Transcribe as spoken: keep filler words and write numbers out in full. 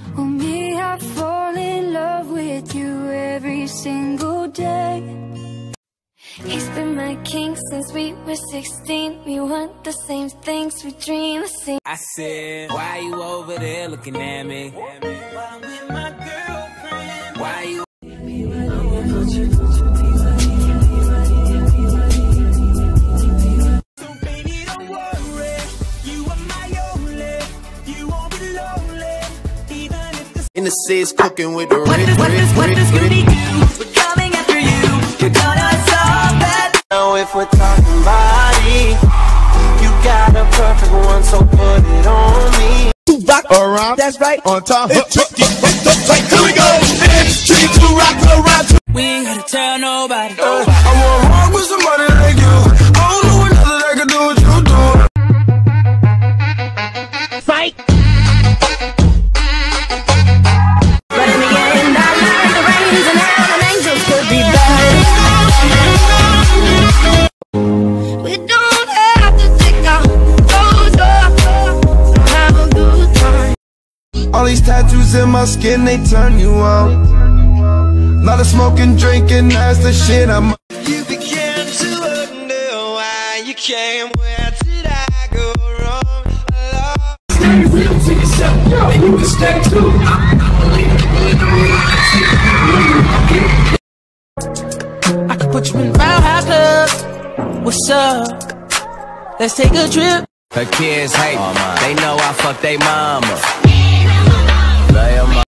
Well, me, I fall in love with you every single day. He's been my king since we were sixteen. We want the same things, we dream the same. I said, why you over there looking at me? While I'm with my girlfriend. Why you? So baby, don't worry. You are my only. You won't be lonely. Even if the in the seats cooking with the what red, does, what does, what does Scooby do? We're coming after you. You're gonna solve that. Now if we're talking body, you got a perfect one, so put it on me. To rock around, that's right. On top, it's tricky. Here we go. It's tricky to rock around. We ain't gotta tell nobody. Uh, I wanna rock with somebody like you. I don't know another that can do what you do. Fight. We don't have to take our clothes off to have a good time. All these tattoos in my skin, they turn you on. Lot of smoking, drinking, that's the shit I'm. You begin to wonder why you came. Where did I go wrong? Love. Stay real to yourself, yo, and you can stay too. I can put you in Round House Club. What's up? Let's take a trip. Her kids hate, they know I fuck they mama.